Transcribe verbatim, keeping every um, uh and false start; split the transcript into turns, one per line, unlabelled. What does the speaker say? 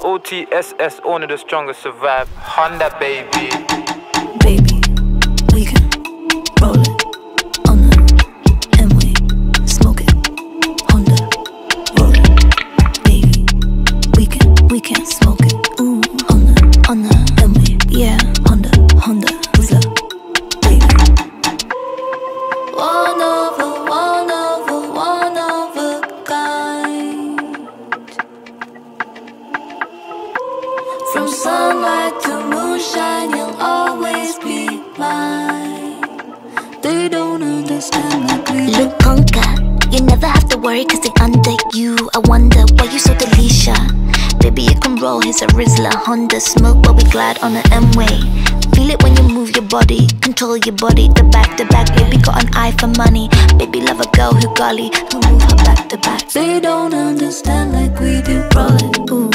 O T S S, only the strongest survive. Honda, baby.
Baby, we can roll it on the M-way, smoke it. Honda, roll it. Baby, we can, we can smoke it. Ooh, on the, on the M-way, yeah. Honda, Honda, Uza, baby. One of a, one of a, one of a kind. From sunlight to moonshine, you'll always be mine. They don't understand like we do.
Look, conquer, you never have to worry cause they under you. I wonder why you so delicious. Baby, you can roll, here's a Rizzler. Honda smoke while we glide on the M-way. Feel it when you move your body, control your body, the back to back. Baby got an eye for money. Baby love a girl who golly, who move her back to back.
They don't understand like we do. Roll it, ooh.